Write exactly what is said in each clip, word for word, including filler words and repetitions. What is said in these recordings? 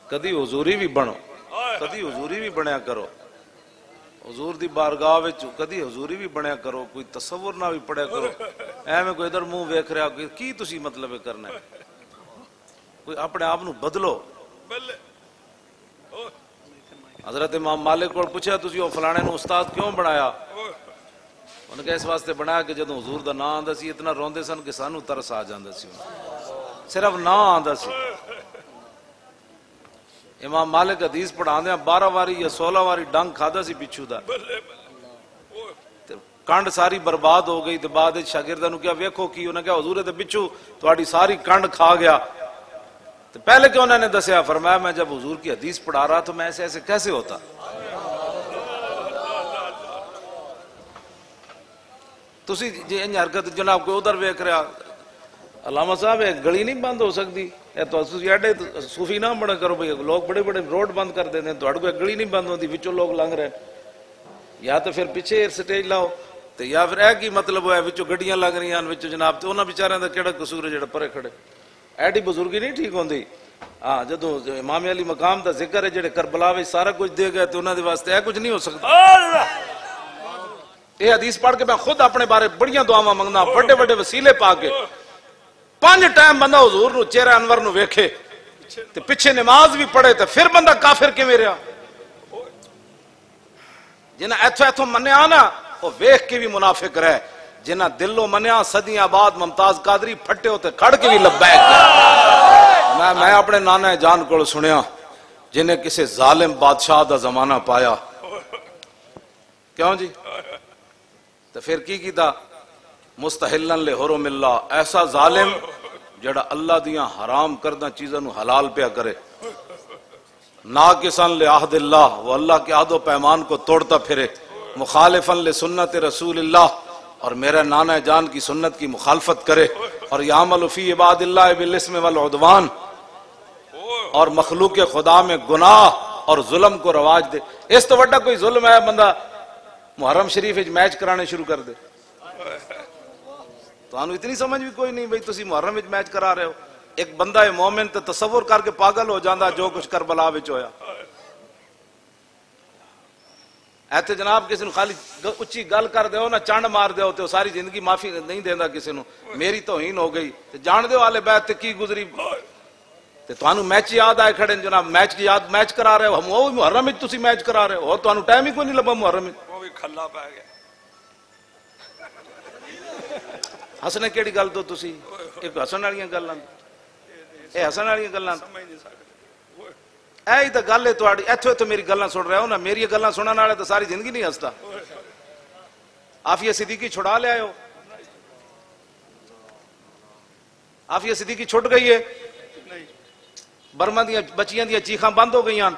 کدی حضوری بھی بنو، کدی حضوری بھی بنیا کرو، حضور دی بارگاہ وچ کدی حضوری بھی بنیا کرو، کوئی تصور نہ بھی پڑھیا کرو، ایویں کوئی ادھر منہ ویکھ رہا کی تسی مطلب کرنا ہے، کوئی اپنے آپ نو بدلو۔ حضرت امام مالک کو پوچھا تسی او فلانے نو استاد کیوں بنایا؟ انہوں نے اس واسطے بنایا کہ جدوں حضور دا نام آندا سی اتنا روندے سن کہ سانو ترس آ جاندا سی، صرف نام آندا سی۔ امام مالک حدیث پڑھاندے بارہ واری یا سولہ واری ڈنگ کھادا سی پچھو دا، کنڈ ساری برباد ہو گئی، تو بعد شاگرداں نو کیا ویکھو کی، انہوں نے کہا حضور تے پچھو تہاڈی ساری کنڈ کھا گیا۔ تو پہلے کیوں انہوں نے دسیا؟ فرمایا میں جب حضور کی حدیث پڑھا رہا تو میں ایسے ایسے کیسے ہوتا؟ تسی جی انج حرکت جناب کوئی ادھر ویکھ رہا، علامہ صاحب ایک گلی نہیں بند ہو سکتی، اے تو تسی ایڈے صوفی نہ بڑا کرو بھئی، لوگ بڑے بڑے روڈ بند کر دیتے ہیں، تہاڈے کوئی گلی نہیں بند ہوتی، وچوں لوگ لنگ رہے، یا تو پھر پیچھے سٹیج لاؤ، تو یا پھر اے کی مطلب ہے وچوں گڈیاں لگ رہی ہیں وچوں جناب، تو انہاں بیچاریاں دا کیڑا قصور ہے جڑا پرے کھڑے؟ ایڈی بزرگی نہیں ٹھیک ہوندی۔ ہاں جدوں امام علی مقام دا ذکر ہے جڑے کربلا وچ سارا کچھ دے گئے تو انہاں دے واسطے اے کچھ نہیں ہو سکتا۔ یہ حدیث پڑھ کے میں خود اپنے بارے بڑیاں دعاواں منگنا، بڑے بڑے وسیلے پا کے، پانچ ٹائم بندہ حضور نو چہرہ انور نو ویکھے تے پیچھے نماز بھی پڑھے تے پھر بندہ کافر کیویں رہیا؟ جنہاں ایتھوں ایتھوں منیا نا وہ ویکھ کے بھی منافق رہے، جنہاں دلوں منیا صدیاں بعد ممتاز قادری پھٹے ہوتے کھڑ کے بھی لبیک۔ میں میں اپنے نانا جان کو سنیا جنہیں کسی ظالم بادشاہ دا زمانہ پایا، کیوں جی؟ تو پھر کی کیتا؟ مستحلن لحرم اللہ، ایسا ظالم جڑا اللہ دیاں حرام کردہ چیزوں نو حلال پیا کرے، ناقصاً لعہد اللہ، وہ اللہ کے عہد و پیمان کو توڑتا پھرے، مخالفاً لسنت رسول اللہ، اور میرے نانا جان کی سنت کی مخالفت کرے، اور یعمل فی عباد اللہ بالاسم والعدوان، اور مخلوق خدا میں گناہ اور ظلم کو رواج دے۔ اس تو وڈا کوئی ظلم ہے بندہ محرم شریف وچ میچ کرانے شروع کر دے؟ تو انہوں اتنی سمجھ بھی کوئی نہیں بھئی تسی محرم وچ میچ کرا رہے ہو۔ ایک بندہ مومن تے تصور کر کے پاگل ہو جاندہ جو کچھ کربلا وچ ہویا۔ ایتھے جناب کسی نو خالی اچھی گل کر دیو نا، چانڈ مار دیو تے ساری زندگی معافی نہیں دیندا کسی نو، میری توہین ہو گئی تے جان دیو آلے بیت تے کی گزری، تے تانوں میچ یاد آئے کھڑے جناب، میچ کی یاد میچ کرا رہے ہو، ہم وہ محرم وچ تسی میچ کرا رہے ہو، تانوں ٹائم ہی کوئی نہیں لبا محرم وچ، وہ بھی کھلا پے گیا۔ ہسنے کیڑی گل تو تسی ایک ہسن والیاں گلاں، اے ہسن والیاں گلاں اے تے گل ہے تہاڈی، ایتھوں ایتھوں میری گلاں سن رہے ہو نا، میری گلاں سنن والے تے ساری زندگی نہیں ہستا۔ عافیہ صدیقی چھڑا لے آئے ہو، عافیہ صدیقی چھٹ گئی ہے، برما دیاں بچیاں دیاں چیخاں بند ہو گئیاں،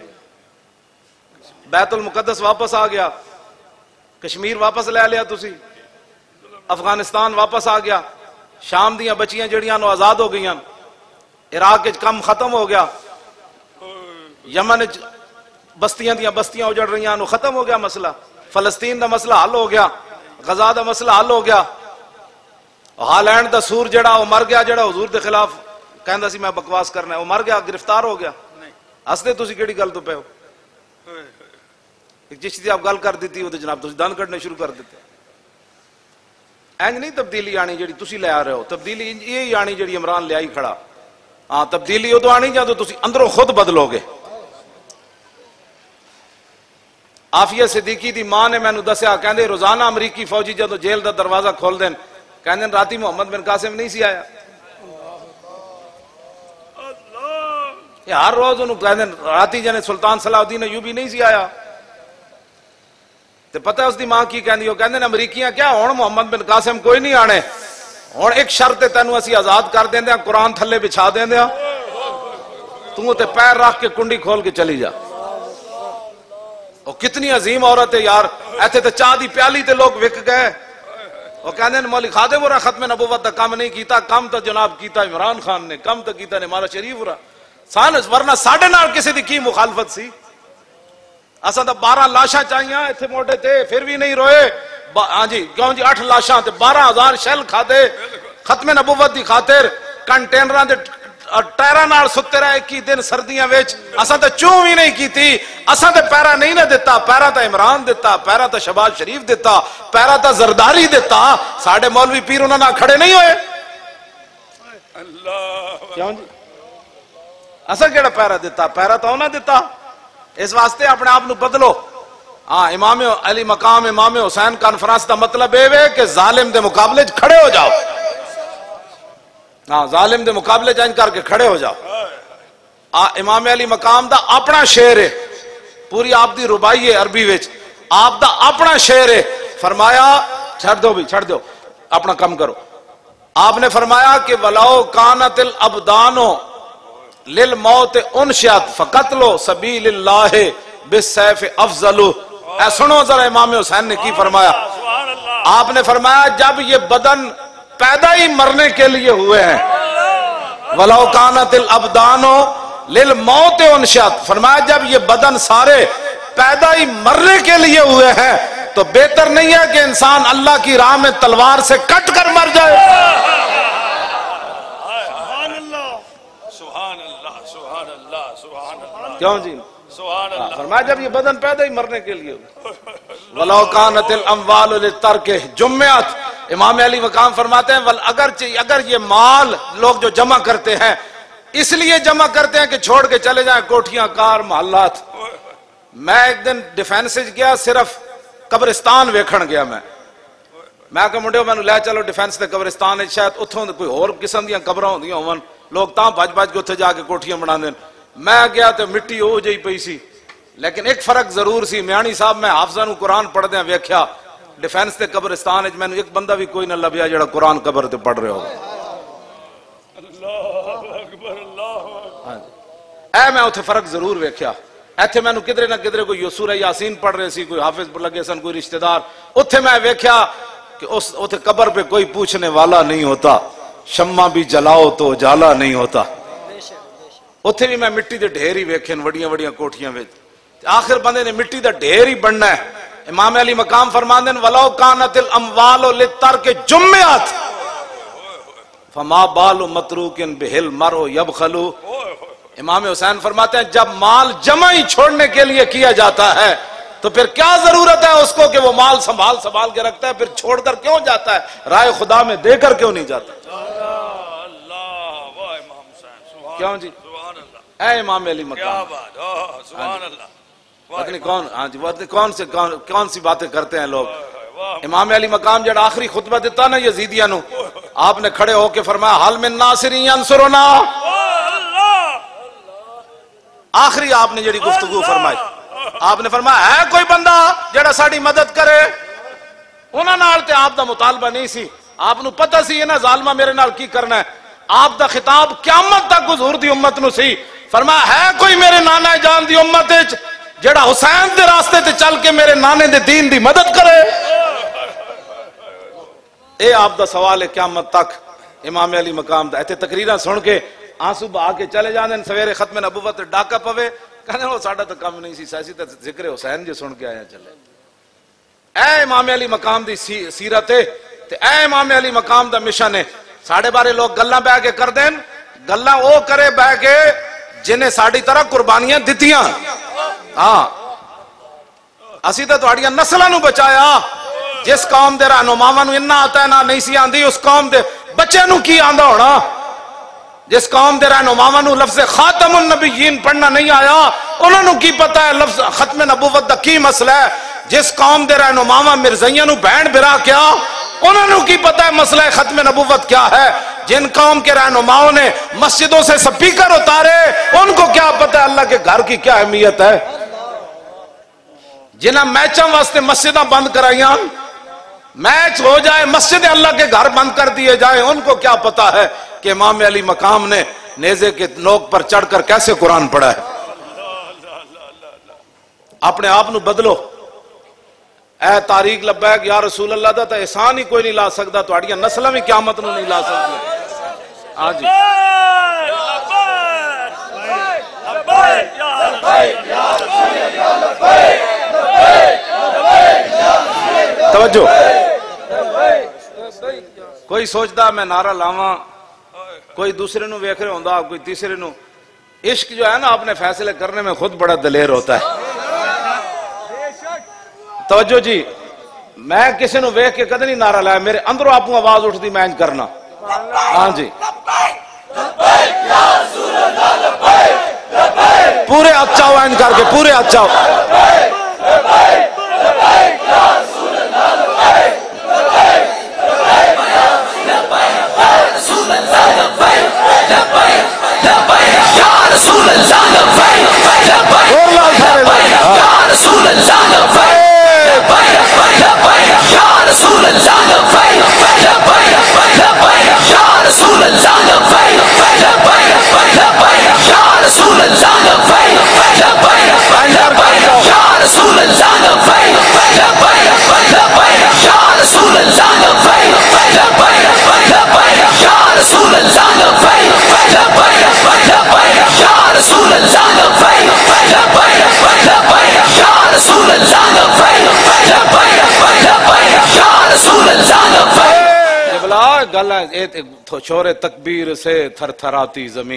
بیت المقدس واپس آ گیا، کشمیر واپس لے لیا تسی، افغانستان واپس آ گیا، شام دیاں بچیاں جڑیاں نو آزاد ہو گئیاں، عراق وچ کم ختم ہو گیا، یمن وچ بستیاں دیاں بستیاں اجڑ رہیاں نو ختم ہو گیا مسئلہ، فلسطین دا مسئلہ حل ہو گیا، غزہ دا مسئلہ حل ہو گیا، ہالینڈ دا سور جڑا وہ مر گیا، جڑا حضور دے خلاف کہندا سی میں بکواس کرنا ہے، وہ مر گیا، گرفتار ہو گیا۔ ہسدے تسی کیڑی گل تو پے ہو؟ جس دی آپ گل کر دیتی وہ تے جناب تسی دند کڈنے شروع کر دیتے۔ اینج نہیں تبدیلی آنی جڑی تسی لے آ رہے ہو، تبدیلی یہی آنی جڑی عمران لے آئی کھڑا۔ ہاں تبدیلی ادو آنی جدوں تسی اندروں خود بدلو گے۔ عافیہ صدیقی دی ماں نے مینوں دسیا، کہندے روزانہ امریکی فوجی جدوں جیل دا دروازہ کھول دین، کہندے راتی محمد بن قاسم نہیں سی آیا، ہر روز انہوں کہندے راتی جنے سلطان صلاح الدین ایوبی نہیں سی آیا، تے پتہ اس دی ماں کی کہندی ہو، کہندے امریکیاں کیا ہن محمد بن قاسم کوئی نہیں آنے، ہن ایک شرط ہے تینوں اسی آزاد کر دیندے ہاں، قرآن تھلے بچھا دیندے ہاں، تو تے پیر رکھ کے کنڈی کھول کے چلی جا۔ وہ کتنی عظیم عورت ہے یار، ایتھے تے چاہ دی پیالی تے لوگ وک گئے، وہ کہندے نے مولی خادم ورا ختم نبوت دا کام نہیں کیتا، کم تو جناب کیتا عمران خان نے، کم تو کیتا نے مالا شریف ورا، سانس ورنہ ساڑھے نال کسی دی کی مخالفت سی؟ اساں دا بارہ لاشاں چاہیاں ایتھے موٹے تے پھر بھی نہیں روئے، ہاں جی کیوں جی اٹھ لاشاں تے بارہ ہزار شیل کھادے ختم نبوت دی خاطر، کنٹینراں دے ਟੈਰਾਂ ਨਾਲ ਸੁੱਤੇ ਰਹੇ ਇੱਕੀ ਦਿਨ ਸਰਦੀਆਂ ਵਿੱਚ ਅਸਾਂ ਤਾਂ ਚੂੰ ਵੀ ਨਹੀਂ ਕੀਤੀ ਅਸਾਂ ਤਾਂ ਪੈਰਾ ਨਹੀਂ ਨਾ ਦਿੱਤਾ ਪੈਰਾ ਤਾਂ ਇਮਰਾਨ ਦਿੱਤਾ ਪੈਰਾ ਤਾਂ ਸ਼ਬਾਜ਼ ਸ਼ਰੀਫ ਦਿੱਤਾ ਪੈਰਾ ਤਾਂ ਜ਼ਰਦਾਰੀ ਦਿੱਤਾ ਸਾਡੇ ਮੌਲਵੀ ਪੀਰ ਉਹਨਾਂ ਨਾਲ ਖੜੇ ਨਹੀਂ ਹੋਏ ਅੱਲਾਹ ਕਿਉਂ ਜੀ ਅਸਾਂ ਕਿਹੜਾ ਪੈਰਾ ਦਿੱਤਾ ਪੈਰਾ ਤਾਂ ਉਹਨਾਂ ਦਿੱਤਾ ਇਸ ਵਾਸਤੇ ਆਪਣੇ ਆਪ ਨੂੰ ਬਦਲੋ ਹਾਂ ਇਮਾਮ ਅਲੀ ਮਕਾਮ ਇਮਾਮ ਹੁਸੈਨ ਕਾਨਫਰੰਸ ਦਾ ਮਤਲਬ ਇਹ ਵੇ ਕਿ ਜ਼ਾਲਿਮ ਦੇ ਮੁਕਾਬਲੇ 'ਚ ਖੜੇ ਹੋ ਜਾਓ ہاں ظالم دے مقابلے جائن کر کے کھڑے ہو جاؤ امام علی مقام دا اپنا شعر ہے پوری آپ دی ربائی ہے عربی وچ آپ دا اپنا شعر ہے فرمایا چھڑ دو بھی چھڑ دو اپنا کم کرو آپ نے فرمایا کہ وَلَوْ كَانَتِ الْأَبْدَانُ لِلْمَوْتِ اُنْشِعَتْ فَقَتْلُ سَبِيلِ اللَّهِ بِالسَّيْفِ أَفْضَلُ اے سنو ذرا امام حسین نے کی فرمایا آپ نے فرمایا جب یہ بدن پیدا ہی مرنے کے لیے ہوئے ہیں وَلَوْ كَانَتِ الْأَبْدَانُ لِلْمَوْتِ اُنْشِعَتْ فرمایا جب یہ بدن سارے پیدا ہی مرنے کے لیے ہوئے ہیں تو بہتر نہیں ہے کہ انسان اللہ کی راہ میں تلوار سے کٹ کر مر جائے سبحان اللہ سبحان اللہ سبحان اللہ سبحان اللہ کیوں جی فرمایا جب یہ بدن پیدا ہی مرنے کے لیے ہوئے وَلَوْ كَانَتِ الْأَمْوَالُ لِلتَّرْكِ جُمِّعَتْ امام علی مقام فرماتے ہیں اگر اگر یہ مال لوگ جو جمع کرتے ہیں اس لیے جمع کرتے ہیں کہ چھوڑ کے چلے جائیں کوٹھیاں کار محلات میں ایک دن ڈیفینس گیا صرف قبرستان ویکھن گیا میں میں کہ منڈے میں لے چلو ڈیفینس دے قبرستان شاید اتھوں کوئی اور قسم دیاں قبراں ہوندیاں ہون لوگ تاں بھج بھج کے اتھے جا کے کوٹھیاں بنا دین میں گیا تو مٹی ہو جائی پئی سی لیکن ایک فرق ضرور سی میانی صاحب میں حافظاں نوں قرآن پڑھ دیاں ویکھیا ڈیفینس تے قبرستان وچ میں ایک بندہ بھی کوئی نہ لبیا جڑا قرآن قبر تے پڑھ رہے ہو اللہ اکبر اللہ اے میں اتھے فرق ضرور ویکھیا ایتھے میں نو کدرے نہ کدرے کوئی سورہ یاسین پڑھ رہے سی کوئی حافظ پر لگے سن کوئی رشتہ دار اتھے میں ویکھیا کہ اس اتھے قبر پہ کوئی پوچھنے والا نہیں ہوتا شمع بھی جلاؤ تو اجالا نہیں ہوتا اتھے بھی میں مٹی دے ڈھیر ہی ویکھن وڑیاں وڑیاں کوٹھیاں وچ آخر بندے نے مٹی دا ڈھیر ہی بننا ہے امام علی مقام فرماندے ہیں وَلَوْ كَانَتِ الْأَمْوَالُ لِلتَّرْكِ جُمِّعَتْ فَمَا بَالُ مَتْرُوكٍ بِهِ الْمَرْءُ يَبْخَلُ امام حسین فرماتے ہیں جب مال جمع ہی چھوڑنے کے لیے کیا جاتا ہے تو پھر کیا ضرورت ہے اس کو کہ وہ مال سنبھال سنبھال کے رکھتا ہے پھر چھوڑ کر کیوں جاتا ہے رائے خدا میں دے کر کیوں نہیں جاتا کیوں جی اے امام علی مقام سبحان اللہ پتنی کون ہاں جی کون سے کون سی باتیں کرتے ہیں لوگ امام علی مقام جڑا آخری خطبہ دیتا نا یزیدیاں نو آپ نے کھڑے ہو کے فرمایا حل من ناصر ینصرنا آخری آپ نے جڑی گفتگو فرمائی آپ نے فرمایا ہے کوئی بندہ جڑا ساڑی مدد کرے انہاں نال تے آپ دا مطالبہ نہیں سی آپ نو پتہ سی یہ نا ظالمہ میرے نال کی کرنا ہے آپ دا خطاب قیامت تک حضور دی امت نو سی فرمایا ہے کوئی میرے نانا جان دی امت وچ جڑا حسین دے راستے تے چل کے میرے نانے دے دین دی مدد کرے اے آپ دا سوال ہے قیامت تک امام علی مقام دا ایتھے تقریراں سن کے آنسو بہا کے چلے جاندے سویرے ختم نبوت ڈاکا پوے کہنے وہ ساڈا تو کم نہیں سی سیاسی تے ذکر حسین جو سن کے آیا چلے اے امام علی مقام دی سیرت ہے تے اے امام علی مقام دا مشن ہے ساڑھے بارے لوگ گلاں بہ کے کر دین گلاں او کرے بہ کے جنہیں ساڑی طرح قربانیاں دتیاں ہاں اسی تے تہاڈیاں نسلاں نو بچایا جس قوم دے رہنماواں نو اتنا آتا ہے نہ نہیں سی آندی اس قوم دے بچے نو کی آندا ہونا جس قوم دے رہنماواں نو لفظ خاتم النبیین پڑھنا نہیں آیا انہاں نو کی پتہ ہے لفظ ختم نبوت دا کی مسئلہ ہے جس قوم دے رہنماواں مرزائیاں نو بہن برا کیا انہاں نو کی پتہ ہے مسئلہ ختم نبوت کیا ہے جن قوم کے رہنماؤں نے مسجدوں سے سپیکر اتارے ان کو کیا پتہ ہے اللہ کے گھر کی کیا اہمیت ہے جنہاں میچاں واسطے مسجداں بند کرائیاں میچ ہو جائے مسجد اللہ کے گھر بند کر دیے جائیں ان کو کیا پتا ہے کہ امام علی مقام نے نیزے کے نوک پر چڑھ کر کیسے قرآن پڑھا ہے اپنے آپ نو بدلو اے تاریخ لبیک یا رسول اللہ دا تا احسان ہی کوئی نہیں لا سکتا تو اڑیاں نسلہ بھی قیامت نو نہیں لا سکتا آج توجہ کوئی سوچتا میں نعرہ لاواں کوئی دوسرے نو ویکھ رہے ہوندا کوئی تیسرے نو. عشق جو ہے نا اپنے فیصلے کرنے میں خود بڑا دلیر ہوتا ہے. توجہ جی, میں کسی نو ویکھ کے کدی نہیں نعرہ لایا, میرے اندروں آپ کو آواز اٹھتی میں انج کرنا. ہاں جی پورے اچاؤ انج کر کے, پورے اچاؤ. گل چھوڑے تکبیر سے تھر تھراتی زمین.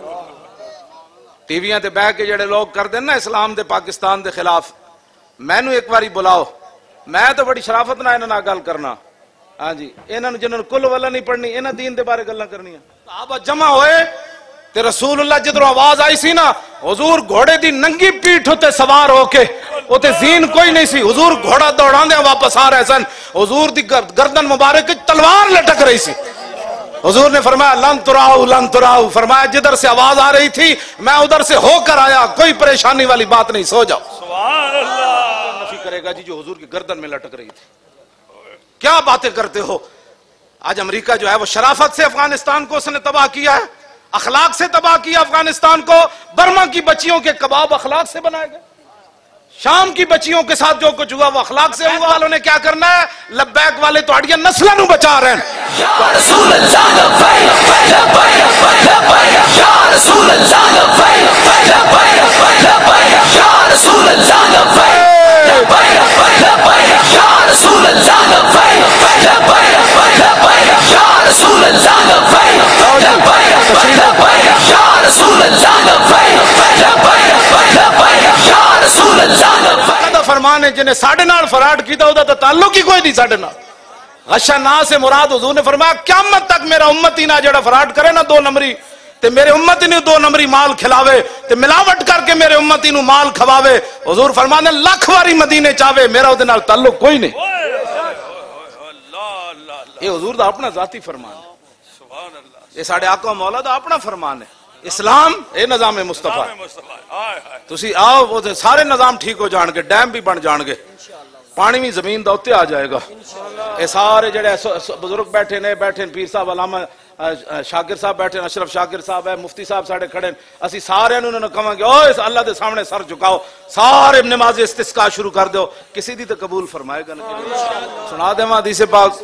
ٹی ویاں تے بہ کے جڑے لوگ کر دیں نا اسلام دے پاکستان دے خلاف, مینو ایک باری بلاؤ, میں تو بڑی شرافت نہ انہاں نال گل کرنا. ہاں جی انہاں نوں جنہاں کل والا نہیں پڑھنی, انہاں دین دے بارے گلاں کرنیاں. صحابہ جمع ہوئے تے رسول اللہ جدروں آواز آئی سی نا, حضور گھوڑے دی ننگی پیٹھ تے سوار ہو کے, اوتے زین کوئی نہیں سی, حضور گھوڑا دوڑاندے واپس آ رہے سن, حضور دی گردن مبارک تلوار لٹک رہی سی. حضور نے فرمایا لن تراؤ لن تراؤ, فرمایا جدھر سے آواز آ رہی تھی میں ادھر سے ہو کر آیا, کوئی پریشانی والی بات نہیں, سو جاؤ. سبحان اللہ. نفی کرے گا جی جو حضور کی گردن میں لٹک رہی تھی. کیا باتیں کرتے ہو. آج امریکہ جو ہے وہ شرافت سے افغانستان کو اس نے تباہ کیا ہے, اخلاق سے تباہ کیا افغانستان کو. برما کی بچیوں کے کباب اخلاق سے بنائے گئے, شام کی بچیوں کے ساتھ جو کچھ ہوا وہ اخلاق سے ہوا. والوں نے کیا کرنا ہے, لبیک والے تو اڑیاں نسلوں نو بچا رہے ہیں. یا رسول اللہ لبیک لبیک لبیک, یا رسول اللہ لبیک لبیک لبیک, یا رسول اللہ لبیک لبیک لبیک, یا رسول اللہ لبیک لبیک لبیک, یا رسول اللہ لبیک لبیک لبیک, یا رسول اللہ لبیک لبیک لبیک, یا رسول اللہ لبیک. فرمانے جنہیں ساڑھے نال فراڈ کیتا ہوتا تو تعلق ہی کوئی نہیں ساڑھے نال. غشہ نا سے مراد حضور نے فرمایا قیامت تک میرا امتی نہ جڑا فراڈ کرے نا دو نمبری, تے میرے امتی نے دو نمبری مال کھلاوے, تے ملاوٹ کر کے میرے امتی نو مال کھواوے, حضور فرمانے لکھ واری مدینے چاہوے میرا وہ نال تعلق کوئی نہیں. یہ حضور دا اپنا ذاتی فرمان ہے, یہ ساڑھے آقا مولا دا اپنا فرمان ہے. اسلام اے نظام مصطفیٰ, تسی آؤ وہ سارے نظام ٹھیک ہو جان گے, ڈیم بھی بن جان گے, پانی بھی زمین دا اتے آ جائے گا. اے سارے جڑے بزرگ بیٹھے نے, بیٹھے پیر صاحب علامہ شاکر صاحب بیٹھے, اشرف شاکر صاحب ہے, مفتی صاحب ساڑے کھڑے, اسی سارے انہوں نے کہاں گے اوہ اس اللہ دے سامنے سر جھکاؤ, سارے نماز استسقاء شروع کر دو, کسی دی تو قبول فرمائے گا نا. سنا دے ماں حدیث پاک,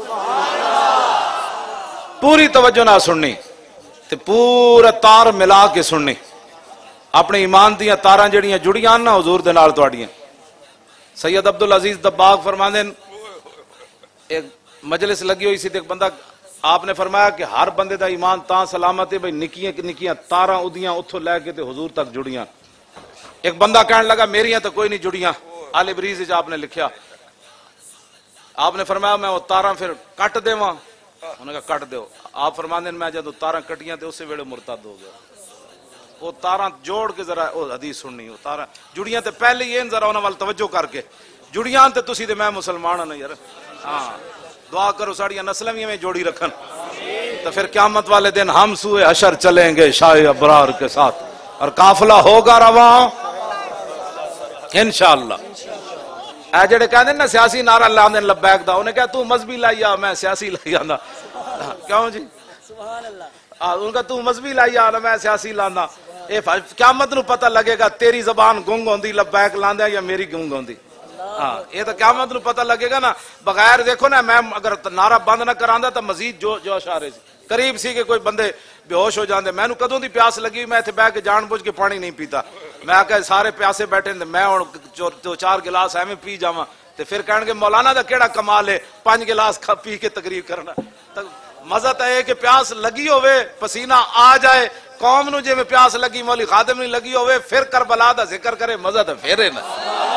پوری توجہ نہ سننی تے پورا تار ملا کے سننی. اپنے ایمان دیاں تاراں جڑیاں جڑیاں نا حضور دے نال تواڈیاں. سید عبدالعزیز دباغ فرماندے ایک مجلس لگی ہوئی سی تے ایک بندہ, آپ نے فرمایا کہ ہر بندے دا ایمان تاں سلامت ہے بھئی نکیاں نکیاں تاراں اودیاں اتھوں لے کے تے حضور تک جڑیاں. ایک بندہ کہنے لگا میریاں تو کوئی نہیں جڑیاں. آل بریز وچ آپ نے لکھیا, آپ نے فرمایا میں وہ تاراں پھر کٹ دیواں, انہوں نے کہا کٹ دیو. آپ فرماندے میں جدوں تاراں کٹیاں تے اسی ویلے مرتد ہو گیا. وہ تاراں جوڑ کے ذرا وہ حدیث سننی, وہ تاراں جڑیاں تے پہلے ہی ذرا انہاں وال توجہ کر کے, جڑیاں تے تسی تے میں مسلمان ہاں یار. ہاں دعا کرو ساڑیاں نسلیں بھی ہمیں جوڑی رکھن, تو پھر قیامت والے دن ہم سوئے حشر چلیں گے شاہ ابرار کے ساتھ, اور قافلہ ہوگا رواں انشاءاللہ. اے جڑے کہندے نا سیاسی نعرہ لاندے لبیک دا, انہیں کہا تو مذہبی لایا میں سیاسی لایا نا. کیوں جی سبحان اللہ, ان کا تو مذہبی لایا نا میں سیاسی لانا. اے قیامت نو پتہ لگے گا تیری زبان گنگ ہوندی لبیک لاندے یا میری گنگ ہوندی. ہاں یہ تو قیامت نو پتہ لگے گا نا. بغیر دیکھو نا میں اگر نعرہ بند نہ کراندا تو مزید جو جوش آ رہے سی, قریب سی کہ کوئی بندے بے ہوش ہو جاندے. میں نو کدوں دی پیاس لگی, میں اتنے بہ کے جان بوجھ کے پانی نہیں پیتا. میں آکھیا سارے پیاسے بیٹھے میں ہن دو چار گلاس ایویں پی جاواں تے پھر کہن گے مولانا دا کیڑا کمال ہے پانچ گلاس کھا پی کے تقریر کرنا. مزہ تو ہے کہ پیاس لگی ہوئے پسینہ آ جائے قوم نو جے میں پیاس لگی مولی خادم نہیں لگی ہوئے پھر کربلا دا ذکر کرے مزہ تو پھر نا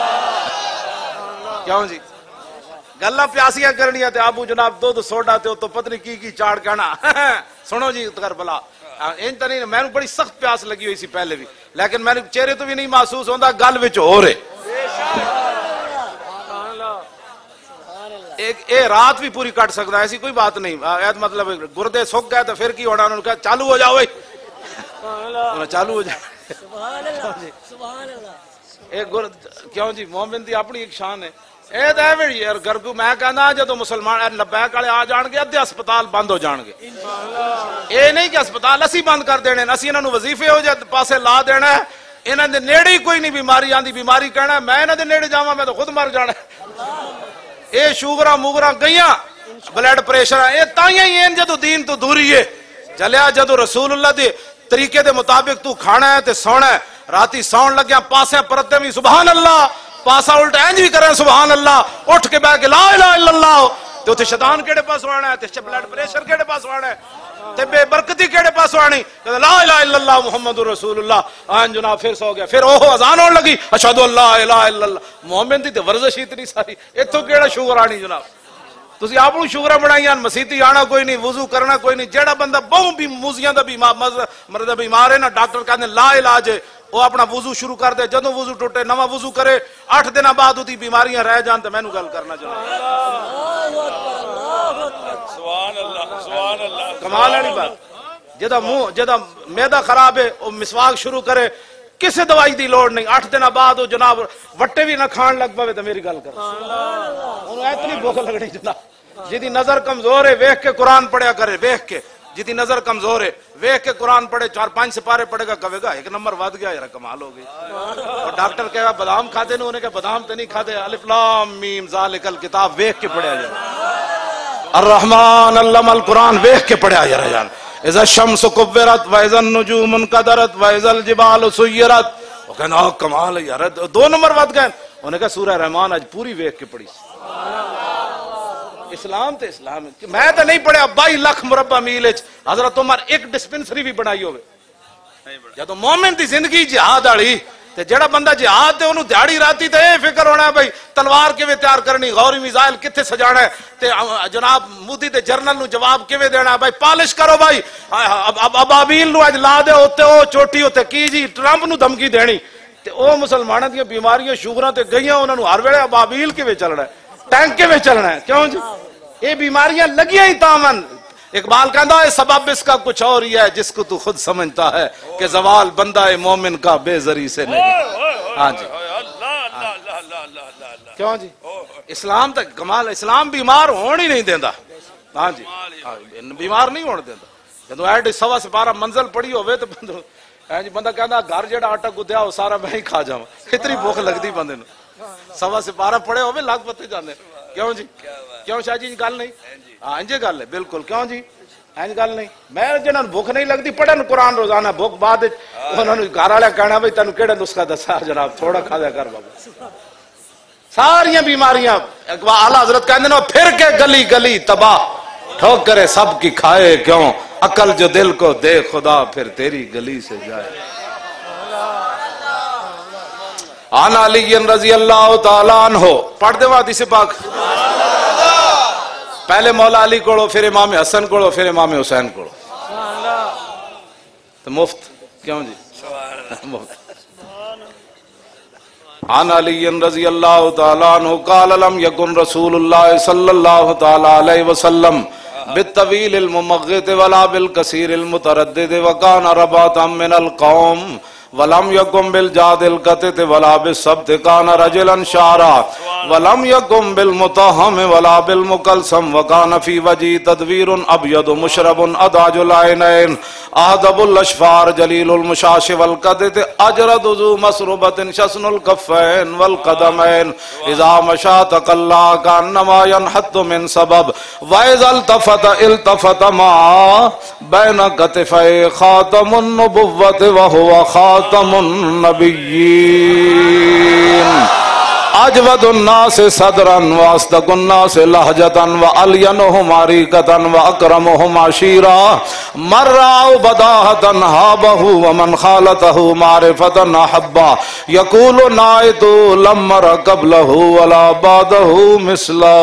کیوں جی گلاں پیاسیاں کرنیاں تے ابو جناب دو دو سوڈا تے تو پتہ نہیں کی کی چاڑ کہنا سنو جی کربلا ان تو نہیں میں بڑی سخت پیاس لگی ہوئی سی پہلے بھی لیکن میں چہرے تو بھی نہیں محسوس ہوندا گل وچ ہو رہے ایک اے رات بھی پوری کٹ سکتا ہے ایسی کوئی بات نہیں ایت مطلب گردے سک گئے تو پھر کی ہونا انہوں نے کہا چالو ہو جاؤ بھائی چالو ہو جائے سبحان اللہ سبحان اللہ ایک گرد کیوں جی مومن دی اپنی ایک شان ہے اے دے ویڑی یار گرگو میں کہنا جدو مسلمان لبیک والے آ جان گے ادھے ہسپتال بند ہو جان گے اے نہیں کہ ہسپتال اسی بند کر دینے اسی انہوں نے وظیفے ہو جائے پاسے لا دینا ہے انہوں نے نیڑے ہی کوئی نہیں بیماری آندی بیماری کہنا ہے میں انہوں نے نیڑے جاواں میں تو خود مر جانا ہے اے شوگرہ موگرہ گئیاں بلڈ پریشر اے تائیاں ہی ہیں جدو دین تو دوری ہے چلیا جدو رسول اللہ دے طریقے دے مطابق تو کھانا ہے تے سونا ہے راتی سون لگیا پاسے پرتے میں سبحان اللہ پاسا الٹا اینج بھی کریں سبحان اللہ اٹھ کے بیٹھ کے لا الہ الا اللہ تے اوتھے شیطان کیڑے پاس آنا ہے تے بلڈ پریشر کیڑے پاس آنا ہے تے بے برکتی کیڑے پاس آنی لا الہ الا اللہ محمد رسول اللہ آن جناب پھر سو گیا پھر اوہ اذان ہون لگی اشہد اللہ الہ الا اللہ مومن دی تے ورزش اتنی ساری ایتھوں کیڑا شوگر آنی جناب تسی آپ کو شوگر بنائیاں مسیتی آنا کوئی نہیں وضو کرنا کوئی نہیں جیڑا بندہ بہوں بھی موزیاں دا بیمار مرد بیمار ہے نا ڈاکٹر کہتے ہیں لا علاج ہے وہ اپنا وضو شروع کر دے جدوں وضو ٹوٹے نواں وضو کرے آٹھ دن بعد ہوتی بیماریاں رہ جان تے میں نو گل کرنا چاہتا سبحان اللہ سبحان اللہ کمال والی بات جدا منہ جدا معدہ خراب ہے وہ مسواک شروع کرے کسی دوائی دی لوڑ نہیں آٹھ دن بعد وہ جناب وٹے بھی نہ کھان لگ پوے تو میری گل کر انہوں اتنی بھوک لگنی جناب جدی نظر کمزور ہے ویکھ کے قرآن پڑھیا کرے ویکھ کے جدی نظر کمزور ہے ویکھ کے قرآن پڑھے چار پانچ سپارے پڑھے گا کہے گا ایک نمبر ود گیا یار کمال ہو گئی اور ڈاکٹر کہے گا بادام کھاتے نہیں انہیں کہ بادام تے نہیں کھاتے الف لام میم ذالک الکتاب ویکھ کے پڑھیا جائے الرحمن علم القرآن ویکھ کے پڑھیا جائے جان اذا الشمس کورت واذا النجوم انقدرت واذا الجبال سیرت وہ کہنا کمال ہے یار دو نمبر ود گئے انہیں کہا سورہ رحمان آج پوری ویکھ کے پڑھی اسلام تے اسلام ہے میں تو نہیں پڑھیا بائی لاکھ مربع میل حضرت عمر ایک ڈسپنسری بھی بنائی ہوئے جدو مومن دی زندگی جہاد والی تے جڑا بندہ جہاد تے انہوں دیہڑی راتی تے اے فکر ہونا ہے بھائی تلوار کیویں تیار کرنی غوری میزائل کتھے سجانا ہے تے جناب مودی تے جرنل نو جواب کیویں دینا ہے بھائی پالش کرو بھائی اب ابابیل نو اج لا دے اوتے او چوٹی اوتے کی جی ٹرمپ نو دھمکی دینی تے او مسلماناں دی بیماریاں شوگراں تے گئیاں انہاں نو ہر ویلے ابابیل کیویں چلنا ہے ٹینک کیویں چلنا ہے کیوں جی یہ بیماریاں لگیاں ہی تامن اقبال کہتا ہے سبب اس کا کچھ اور ہی ہے جس کو تو خود سمجھتا ہے کہ زوال بندہ مومن کا بے زری سے نہیں ہاں جی کیوں جی اسلام تک کمال اسلام بیمار ہون ہی نہیں دیندہ ہاں جی بیمار نہیں ہون دیندہ جدو ایڈی سوا سپارہ منزل پڑی ہوئے تو بندہ کہتا گھر جڑا آٹا گدیا وہ سارا میں ہی کھا جاؤں اتنی بھوک لگ دی بندے نو سوا سپارہ پڑے ہوئے لاکھ پتے جانے کیوں جی کیوں شاہ جی گل نہیں ہاں انجے گل ہے بالکل کیوں جی اینج گل نہیں میں جنہاں بھوک نہیں لگتی پڑھن قرآن روزانہ بھوک بعد انہوں نے گھر والے کہنا بھائی تینوں کیڑا نسخہ دسا جناب تھوڑا کھا دیا کر بابا ساریاں بیماریاں اعلیٰ حضرت کہندے نے پھر کے گلی گلی تباہ ٹھوکرے سب کی کھائے کیوں عقل جو دل کو دے خدا پھر تیری گلی سے جائے آن علی رضی اللہ تعالیٰ عنہ پڑھ دے حدیث پاک پہلے مولا علی کوڑو پھر امام حسن کوڑو پھر امام حسین کوڑو تو مفت کیوں جی مفت آن علی رضی اللہ تعالیٰ عنہ قال لم یکن رسول اللہ صلی اللہ تعالیٰ علیہ وسلم بالطویل الممغت ولا بالکثیر المتردد وکان رباتا من القوم ولم يكن بالجاد القتت ولا بالسبت كان رجلا شعرا ولم يكن بالمطهم ولا بالمكلسم وكان في وجهه تدوير ابيض مشرب اداج العينين اهدب الاشفار جليل المشاش والقدت اجرد ذو مسربة شسن الكفين والقدمين اذا مشى تقلى كانما ينحط من سبب واذا التفت التفت ما بين كتفي خاتم النبوة وهو خاتم خاتم النبیین اجود الناس صدرا واسدق الناس لہجتا والینہم عریقتا واکرمہم عشیرا من رعو بداہتا ہابہ ومن خالتہ معرفتا احبا یقول نائت لم مر قبلہ ولا بعدہ مثلہ.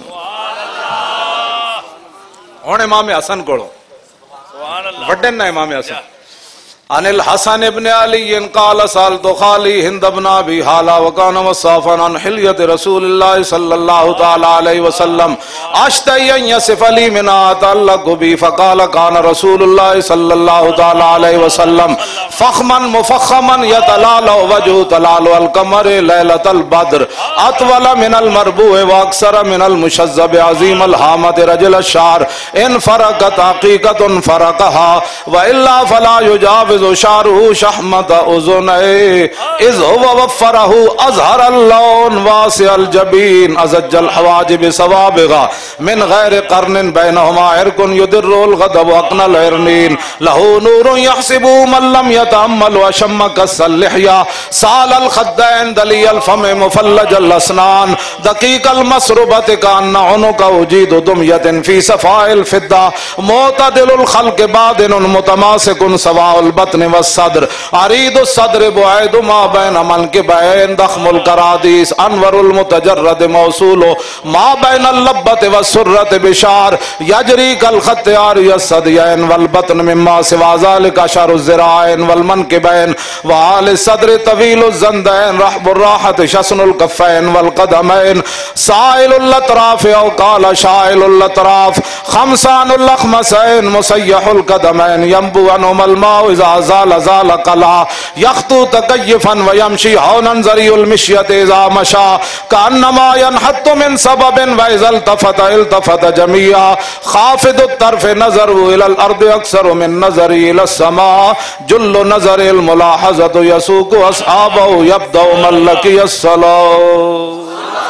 ہوں امام حسن کو وڈن نا امام حسن عن الحسن ابن علی قال سالت خالی ہند ابن ابی حالا وکان مصافا عن حلیت رسول اللہ صلی اللہ تعالی علیہ وسلم اشتئی ان یصف لی من اتعلق بی فقال کان رسول اللہ صلی اللہ تعالی علیہ وسلم فخما مفخما یتلال وجہ تلال القمر لیلۃ البدر اطول من المربوع واکثر من المشذب عظیم الحامت رجل الشعر ان فرقت حقیقت فرقها والا فلا یجاوز شعره شحمت اذنه اذ هو وفره اظهر اللون واسع الجبين ازج الحواجب سوابغا من غير قرن بينهما عرق يدر الغضب اقنى العرنين له نور يحسب من لم يتأمل وشم كس اللحية سال الخدين دلي الفم مفلج الاسنان دقيق المسربة كأن عنق وجيد دمية في صفاء الفضة معتدل الخلق بادن متماسك سواء البطن والصدر عريض الصدر بعيد ما بين منكبين ضخم الكراديس انور المتجرد موصول ما بين اللبة والسرة بشعر يجري كالخط عاري الثديين والبطن مما سوى ذلك اشعر الذراعين والمنكبين وعال الصدر طويل الزندين رحب الراحة شسن الكفين والقدمين سائل الاطراف او قال شائل الاطراف خمسان الاخمسين مسيح القدمين ينبو عنهم الماء اذا زال زال قلع يخطو تكيفا ويمشي هونا زري المشية اذا مشى كأنما ينحط من سبب واذا التفت التفت جميعا خافض الطرف نظر الى الارض اكثر من نظر الى السماء جل نظر الملاحظة يسوق اصحابه يبدأ من لقي الصلاة.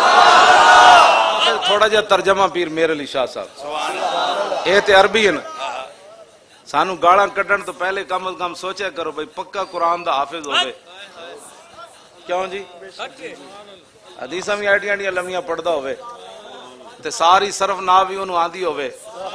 تھوڑا جا ترجمہ پیر میرے علی شاہ صاحب اے تے عربی ہے نا سانو گاڑاں کڈن تو پہلے کم از کم سوچے کرو بھئی پکا قرآن دا حافظ ہوئے کیوں جی حدیثہ میں ایڈیاں ایڈیاں لمیاں پڑھدا ہوئے تے ساری صرف ناوی انہوں آندھی ہوئے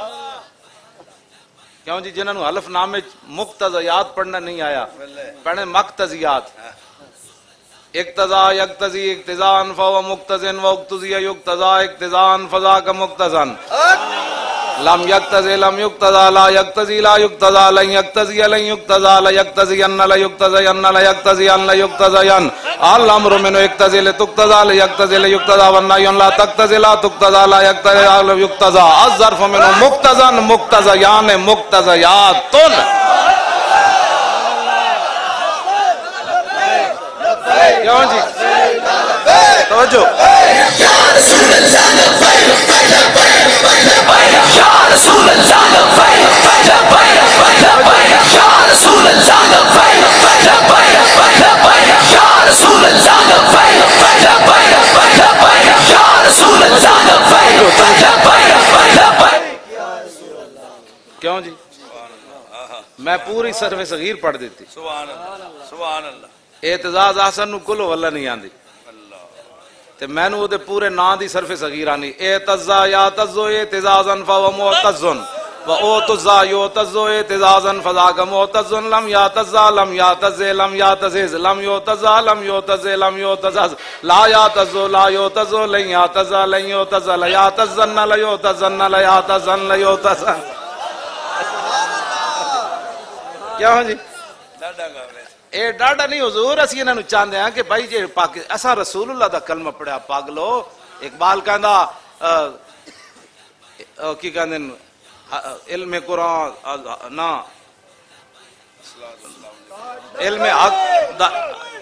کیوں جی جنہوں حلف نامے مقتضیات پڑھنا نہیں آیا پڑھنے مقتضیات اقتضا یقتضی اقتضان فہو مقتضن واقتضی یقتضا اقتضان فذاک مقتضن لم یقتضی لم یقتضا لا یقتضی لا یقتضا لن یقتضی لن یقتضا لا یقتضی ان لا یقتضی ان لا یقتضی ان لا یقتضی ان الامر منو یقتضی لتقتضا لا یقتضی لیقتضا والنہی لا تقتضی لا تقتضا لا یقتضی لا یقتضا الظرف منو مقتضن مقتضیان مقتضیاتن. کیوں جی توجہ یا رسول اللہ یا رسول اللہ یا رسول اللہ یا رسول اللہ. کیوں جی میں پوری صرف صغیر پڑھ دیتی سبحان اللہ سبحان اللہ اعتزاز احسن نو کلو واللہ نہیں آندی تے میں نو دے پورے نا دی صرف صغیر آنی اعتزا یاتزو اعتزازن فو معتزن و اوتزا یوتزو اعتزازن فذاک معتزن لم یاتزا لم یاتزے لم یاتزیز لم یوتزا لم یوتزے لم یوتزاز لا یاتزو لا یوتزو لن یاتزا لن یوتزا لیاتزن لیوتزن لیاتزن لیوتزن. کیا ہوں جی اے ڈاڈا نہیں حضور اسی انہوں چاہتے ہیں کہ بھائی جی اساں رسول اللہ دا کلمہ پڑھیا پاگلو. اقبال کہندا کی کہندے علم قرآن نا علم حق دا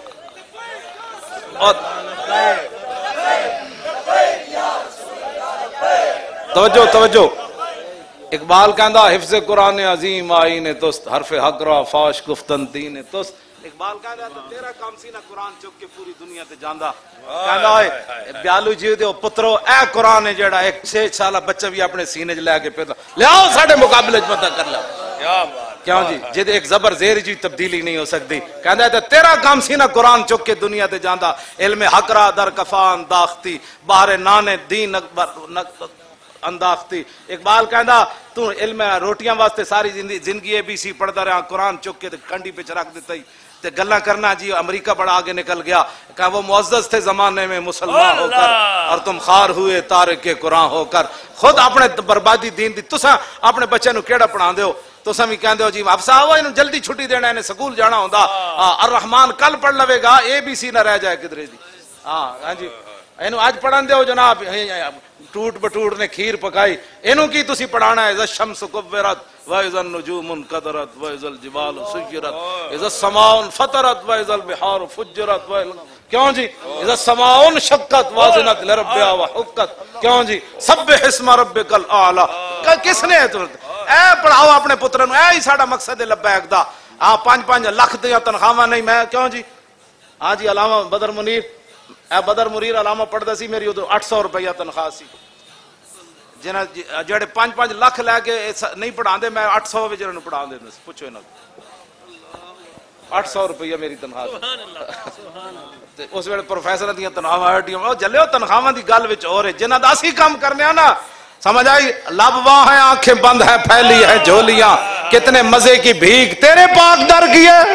توجہ توجہ اقبال کہندا حفظ قرآن عظیم آئین توست حرف حق را فاش گفتن دین توست. اقبال کہندا تو تیرا کام سی نا قرآن چک کے پوری دنیا تے جاندا کہندا اے بیالو جی دے پترو اے قرآن ہے جڑا ایک چھ سالہ بچہ بھی اپنے سینے چ لے کے پھردا لے آؤ ساڈے مقابلے وچ پتہ کر لو. کیا بات کیوں جی جد ایک زبر زیر جی تبدیلی نہیں ہو سکتی کہندا ہے تے تیرا کام سی نا قرآن چک کے دنیا تے جاندا علم حقرا در کفان داختی باہر نانے دین اکبر انداختی اقبال کہندا تو علم روٹیاں واسطے ساری زندگی اے بی سی پڑھدا رہا قرآن چک کے تے کنڈی پہ رکھ دیتا ہی تے گلا کرنا جی امریکہ بڑا آگے نکل گیا کہ وہ معزز تھے زمانے میں مسلمان ہو کر اور تم خار ہوئے تارک قرآن ہو کر خود اپنے بربادی دین دی تساں اپنے بچے نو کیڑا پڑھا دیو تساں بھی کہندے ہو جی افسا ہو انہوں جلدی چھٹی دینا انہیں سکول جانا ہوندا الرحمن کل پڑھ لوے گا اے بی سی نہ رہ جائے کدرے دی ہاں ہاں جی اینو آج پڑھان دیو جناب ٹوٹ بٹوٹ نے کھیر پکائی اینو کی تسی پڑھانا ہے اذا الشمس کورت واذا النجوم انقدرت واذا الجبال سيرت اذا السماء فطرت واذا البحار فجرت کیوں جی اذا السماء انشقت وازنت لربها وحقت کیوں جی سبح اسم ربک الاعلی کس نے اے پڑھاؤ اپنے پتر نو اے ہی ساڈا مقصد ہے لبیک دا ہاں پانچ پانچ لاکھ دیاں تنخواہاں نہیں میں کیوں جی ہاں جی علامہ بدر منیر اے بدر منیر علامہ پڑھدا سی میری ادو اٹھ سو روپیہ تنخواہ سی جنہ جڑے پانچ پانچ لاکھ لے کے نہیں پڑھا دے میں اٹھ سو بھی جنہوں پڑھا دے پوچھو انہوں اٹھ سو روپیہ میری تنخواہ اس ویلے پروفیسر دیاں تنخواہ جلے ہو تنخواہ دی گل وچ ہو رہے جنہ دا اسی کام کرنے آ نا سمجھ آئی لب واں ہیں آنکھیں بند ہے پھیلی ہے جھولیاں کتنے مزے کی بھیک تیرے پاک در کی ہے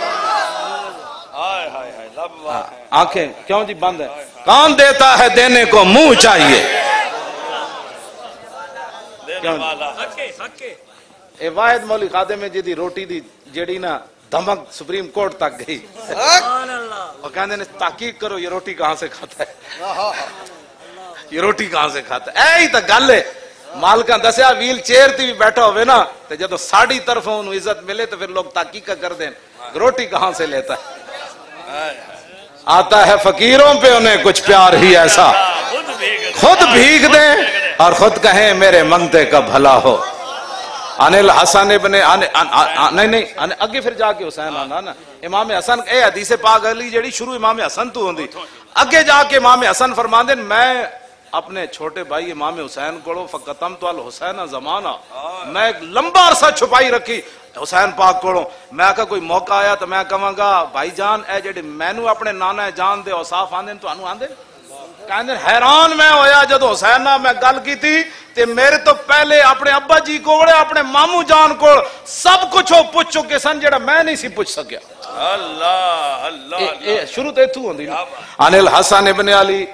آنکھیں کیوں جی بند ہے کون دیتا ہے دینے کو منہ چاہیے اے واحد مولی خادم میں جی روٹی دی جڑی نا دھمک سپریم کورٹ تک گئی وہ کہنے نے تحقیق کرو یہ روٹی کہاں سے کھاتا ہے یہ روٹی کہاں سے کھاتا ہے اے ہی تا گل ہے مالکاں دسیا ویل چیئر تی بھی بیٹھا ہوئے نا تو جدو ساڑی طرفوں انہوں عزت ملے تو پھر لوگ تحقیق کر دیں روٹی کہاں سے لیتا ہے آتا ہے فقیروں پہ انہیں کچھ پیار ہی ایسا خود بھیگ دیں اور خود کہیں میرے منگتے کا بھلا ہو انل حسن ابن نہیں نہیں اگے پھر جا کے حسین آنا نا امام حسن اے حدیث پاک علی جڑی شروع امام حسن تو ہوندی اگے جا کے امام حسن فرماندے میں اپنے چھوٹے بھائی امام حسین کو فقتم تو الحسین زمانہ میں ایک لمبا عرصہ چھپائی رکھی حسین پاک کو میں کہا کوئی موقع آیا تو میں کہاں گا بھائی جان اے جڑے مینو اپنے نانا جان دے اوصاف آندے تو انو آندے کہندے حیران میں ہویا جدو حسین میں گل کی تھی تے میرے تو پہلے اپنے ابا جی کو اپنے مامو جان کو سب کچھ ہو پوچھ چکے سن جڑا میں نہیں سی پوچھ سکیا اللہ اللہ شروع تے تو ہوندی ان الحسن ابن علی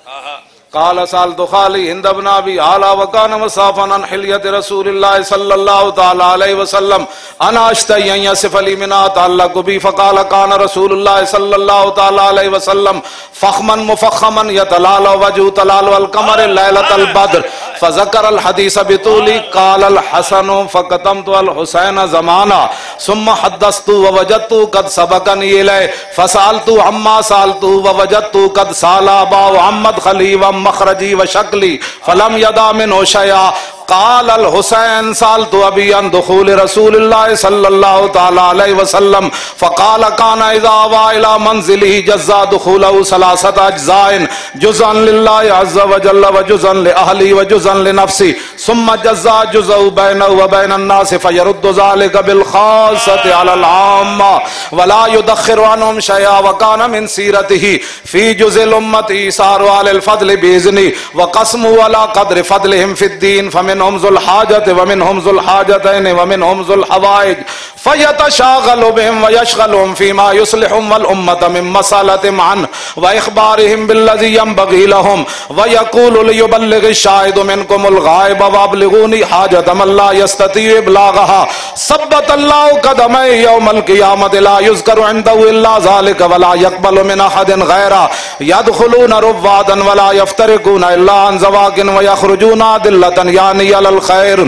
قال سالت خالي هند بن ابي علا وكان مصافا عن حليه رسول الله صلى الله تعالى عليه وسلم انا اشتهي ان يصف لي من تعلق بي فقال كان رسول الله صلى الله تعالى عليه وسلم فخما مفخما يتلال وجه تلال القمر ليله البدر فذكر الحديث بطولي قال الحسن فكتمت الحسين زمانا ثم حدثت ووجدت قد سبقني اليه فسالت عما سالت ووجدت قد سال ابا محمد خليل مخرجی و شکلی فلم یدا منه شیئا قال الحسین سالت ابی عن دخول رسول اللہ صلی اللہ تعالی علیہ وسلم فقال کان اذا آوى الى منزله جزا دخوله ثلاثه اجزاء جزءا لله عز وجل وجزءا لاهله وجزءا لنفسه ثم جزا جزء بينه وبين الناس فيرد ذلك بالخاصة على العامة ولا يدخر عنهم شيئا وكان من سيرته في جزء الأمة إيثار على الفضل بإذنه وقسمه على قدر فضلهم في الدين فمنهم ذو الحاجة ومنهم ذو الحاجتين ومنهم ذو الحوائج فيتشاغل بهم ويشغلهم فيما يصلحهم والأمة من مسألة عنه وإخبارهم بالذي ينبغي لهم ويقول ليبلغ الشاهد منكم الغائب وابلغوني حاجة من لا يستطيع إبلاغها ثبت الله قدمي يوم القيامة لا يذكر عنده إلا ذلك ولا يقبل من أحد غيره يدخلون روادا ولا يفترقون إلا عن زواج ويخرجون أدلة يعني على الخير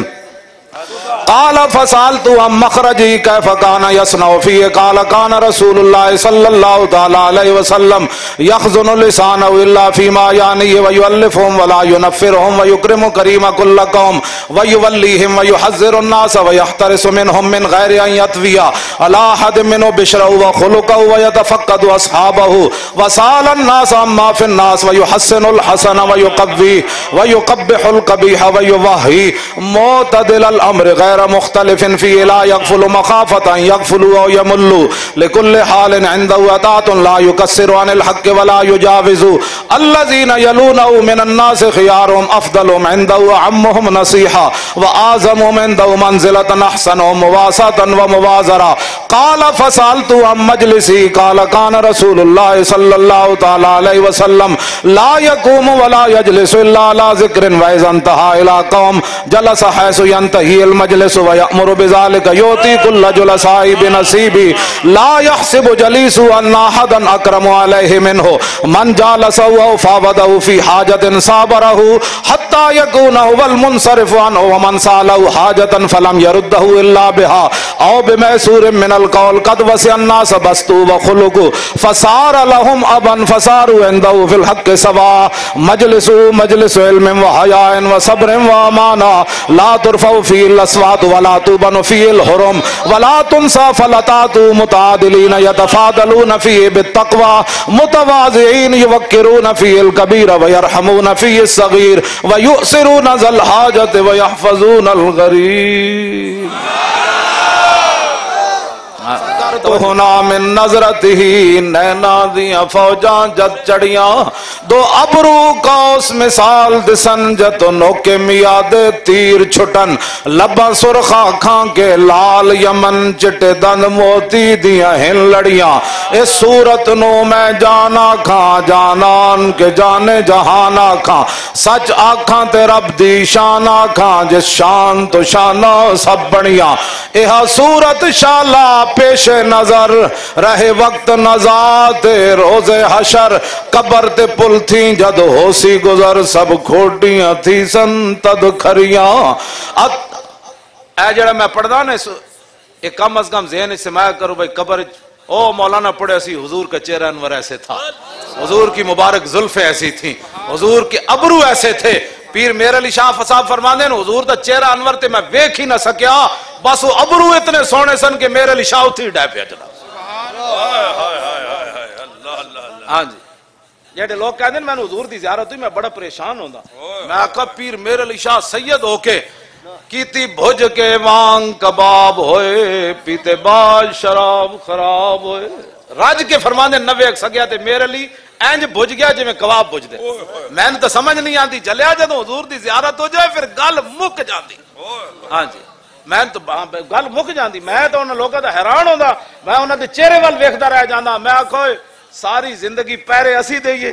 قال فسالت عن مخرجي كيف كان يصنع فيه قال كان رسول الله صلى الله تعالى عليه وسلم يخزن لسانه الا فيما يعنيه ويؤلفهم ولا ينفرهم ويكرم كريم كل قوم ويوليهم ويحذر الناس ويحترس منهم من غير ان يطوي على احد منه بشره وخلقه ويتفقد اصحابه وسال الناس عما في الناس ويحسن الحسن ويقوي ويقبح القبيح ويوهي معتدل الامر غير غیر مختلف فی لا یغفل مخافتا یغفل او یمل لکل حال عنده عطاۃ لا یکسر عن الحق ولا یجاوز الذین یلونه من الناس خیارهم افضلهم عنده وعمهم نصیحا واعظمهم عنده منزلة احسنهم مواساة وموازرا قال فسألت عن مجلسی قال كان رسول اللہ صلی اللہ تعالی علیہ وسلم لا يقوم ولا يجلس الا على ذکر واذا انتهى الى قوم جلس حيث ينتهي المجلس ويأمر بذلك يؤتي كل جلساء بنصيبه لا يحسب جليس ان احدا اكرم عليه منه من جالسه وفاوضه في حاجة صابره حتى يكون هو المنصرف عنه ومن سأله حاجة فلم يرده الا بها او بميسور من القول قد وسع الناس بسطوا وخلقوا فصار لهم ابا فصاروا عنده في الحق سواء مجلس مجلس علم وحياء وصبر وامانة لا ترفع فيه الاصوات ولا تبن فيه الحرم ولا تنسى فلتات متعادلين يتفاضلون فيه بالتقوى متواضعين يوقرون فيه الكبير ويرحمون فيه الصغير ويؤثرون ذا الحاجة ويحفظون الغريب تو ہونا من نظرت ہی نینا دیاں فوجاں جد چڑیاں دو ابرو قوس مثال دسن جت نوکے میاد تیر چھٹن لباں سرخا کھان کے لال یمن چٹے دند موتی دیاں ہن لڑیاں اس صورت نو میں جانا کھاں جانان کے جانے جہانا کھاں سچ آکھاں تے رب دی شانا کھاں جس شان تو شانہ سب بڑیاں ایہا صورت شالا پیش نظر رہے وقت نزات روز حشر قبر تے پل تھی جد ہو سی گزر سب کھوٹیاں تھی سن تد کھریاں اے جڑا میں پڑھدا نا ایک کم از کم ذہن سے میں کروں بھائی قبر او مولانا پڑھے سی حضور کا چہرہ انور ایسے تھا حضور کی مبارک زلفیں ایسی تھیں حضور کے ابرو ایسے تھے پیر میرے علی شاہ فصاب فرماندے ہیں حضور دا چہرہ انور تے میں ویکھ ہی نہ سکیا بس وہ ابرو اتنے سونے سن کہ میرے علی شاہ اتھی ڈائے پیا جناب ہاں جی جیڑے لوگ کہتے ہیں میں نے حضور دی زیارت ہوئی میں بڑا پریشان ہوں میں آقا پیر میرے علی شاہ سید ہو کے کیتی بھج کے وانگ کباب ہوئے پیتے باز شراب خراب ہوئے راج کے فرماندے نوے ایک سگیا تے میرے علی اینج بھج گیا جی میں کباب بھج دے میں نے تو سمجھ نہیں آتی جلیا جدو حضور دی زیارت ہو جائے پھر گل مک جاندی ہاں جی میں تو گل مک جاندی میں تو انہوں لوگوں دا حیران ہوندا میں انہوں دے چہرے وال ویکھدا رہ جاندا میں آکھو ساری زندگی پیرے اسی دئیے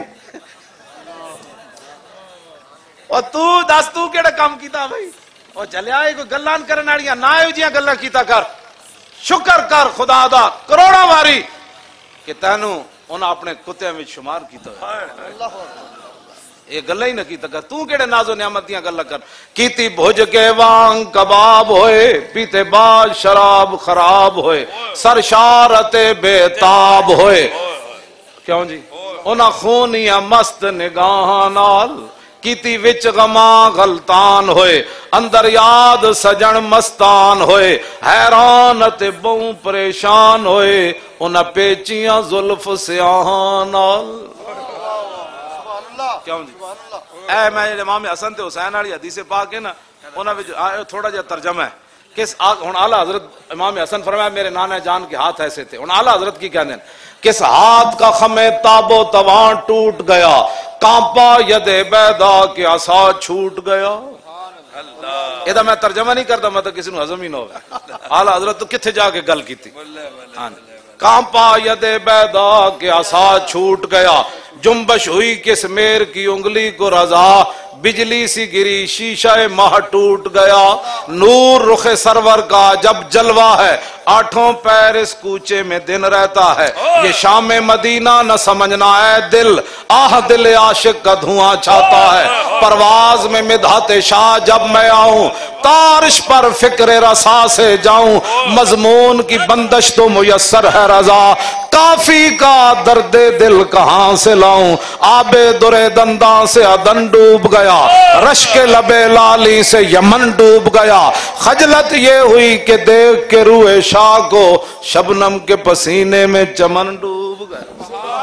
اور تو دس تو کیڑا کام کیتا بھائی اور چلیا ہے کوئی گلان کرن والیاں نہ ایو جیاں گلاں کیتا کر شکر کر خدا دا کروڑاں واری کہ تینوں انہاں اپنے کتےاں وچ شمار کیتا یہ گلہ ہی نہ کیتا کر تو کیڑے ناز و نعمت دیاں گلاں کر کیتی بھج کے وانگ کباب ہوئے پیتے باز شراب خراب ہوئے سرشارت بے تاب ہوئے کیوں جی انہاں خونیاں مست نگاہاں نال کیتی وچ غماں غلطان ہوئے اندر یاد سجن مستان ہوئے حیران تے بہوں پریشان ہوئے انہاں پیچیاں زلف سیاہاں نال کیوں جی اے میں امام حسن تے حسین والی حدیث پاک ہے نا انہاں وچ تھوڑا جہا ترجمہ ہے کس ہن اعلی حضرت امام حسن فرمایا میرے نانا جان کے ہاتھ ایسے تھے ہن اعلی حضرت کی کہندے ہیں کس ہاتھ کا خم تاب و توان ٹوٹ گیا کانپا ید بیدا کے عصا چھوٹ گیا یہ میں ترجمہ نہیں کرتا میں تو کسی نو ہضم ہی نہ ہوگا اعلی حضرت تو کتھے جا کے گل کی تھی کانپا ید بیدا کے عصا چھوٹ گیا جنبش ہوئی کس میر کی انگلی کو رضا بجلی سی گری شیشہ ماہ ٹوٹ گیا نور رخ سرور کا جب جلوہ ہے آٹھوں پیر اس کوچے میں دن رہتا ہے یہ شام مدینہ نہ سمجھنا ہے دل آہ دل عاشق کا دھواں چھاتا ہے پرواز میں مدحت شاہ جب میں آؤں تارش پر فکر رسا سے جاؤں مضمون کی بندش تو میسر ہے رضا کافی کا درد دل کہاں سے لاؤں آب درے دنداں سے ادن ڈوب گیا رشک لبے لالی سے یمن ڈوب گیا خجلت یہ ہوئی کہ دیکھ کے روح شاہ کو شبنم کے پسینے میں چمن ڈوب گیا